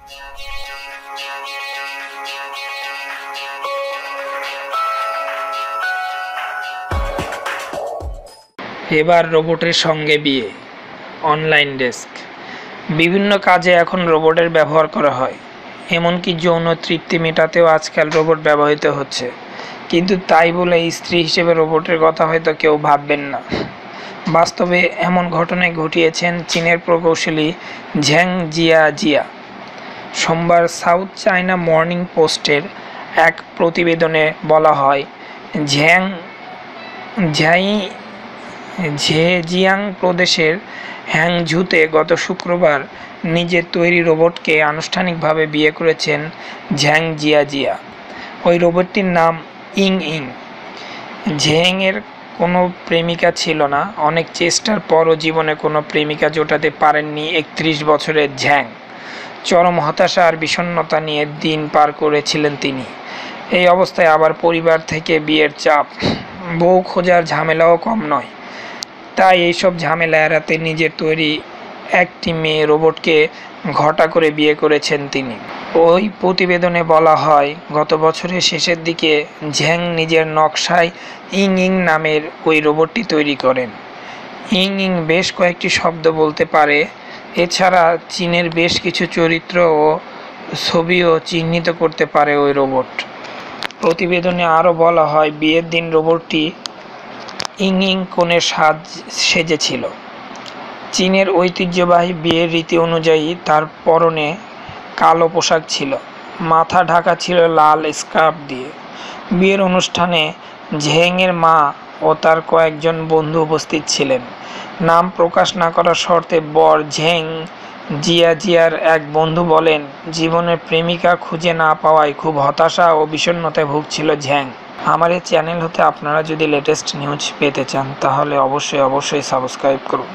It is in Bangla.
এবার রোবটের সঙ্গে বিয়ে। Online desk. বিভিন্ন কাজে এখন রোবটের ব্যবহার করা হয়, এমনকি যৌন তৃপ্তি মেটাতেও আজকাল রোবট ব্যবহৃত হচ্ছে। কিন্তু তাই বলে স্ত্রী হিসেবে রোবটের কথা হয়তো কেউ ভাববেন না। বাস্তবে এমন ঘটনাই ঘটিয়েছেন চীনের প্রকৌশলী ঝ্যাং জিয়া। সোমবার সাউথ চায়না মর্নিং পোস্টের এক প্রতিবেদনে বলা হয়, ঝেজিয়াং প্রদেশের হ্যাংঝুতে গত শুক্রবার নিজের তৈরি রোবটকে আনুষ্ঠানিকভাবে বিয়ে করেছেন ঝ্যাং জিয়া। ওই রোবটটির নাম ইং ইং। ঝেংয়ের কোনো প্রেমিকা ছিল না। অনেক চেষ্টার পরও জীবনে কোনো প্রেমিকা জোটাতে পারেননি ৩১ বছরের ঝ্যাং। চরম হতাশা আর বিষণ্ণতা নিয়ে দিন পার করেছিলেন তিনি। এই অবস্থায় আবার পরিবার থেকে বিয়ের চাপ, বউ খোঁজার ঝামেলাও কম নয়। তাই এইসব ঝামেলা এড়াতে নিজের তৈরি একটি মেয়ে রোবটকে ঘটা করে বিয়ে করেছেন তিনি। ওই প্রতিবেদনে বলা হয়, গত বছরের শেষের দিকে ঝ্যাং নিজের নকশায় ইং ইং নামের ওই রোবটটি তৈরি করেন। ইং ইং বেশ কয়েকটি শব্দ বলতে পারে। এছাড়া চীনের বেশ কিছু চরিত্র ও ছবিও চিহ্নিত করতে পারে ওই রোবট। প্রতিবেদনে আরও বলা হয়, বিয়ের দিন রোবটটি ইং ইং কোণে সেজেছিল। চীনের ঐতিহ্যবাহী বিয়ের রীতি অনুযায়ী তার পরনে কালো পোশাক ছিল, মাথা ঢাকা ছিল লাল স্কার্ফ দিয়ে। বিয়ের অনুষ্ঠানে ঝেংয়ের মা ও তার কয়েকজন বন্ধু উপস্থিত ছিলেন। নাম প্রকাশ না করার শর্তে বর ঝেং জিয়ার এক বন্ধু বলেন, জীবনের প্রেমিকা খুঁজে না পাওয়ায় খুব হতাশা ও বিষণ্ণতায় ভুগছিল ঝ্যাং। আমার এই চ্যানেল হতে আপনারা যদি লেটেস্ট নিউজ পেতে চান তাহলে অবশ্যই সাবস্ক্রাইব করুন।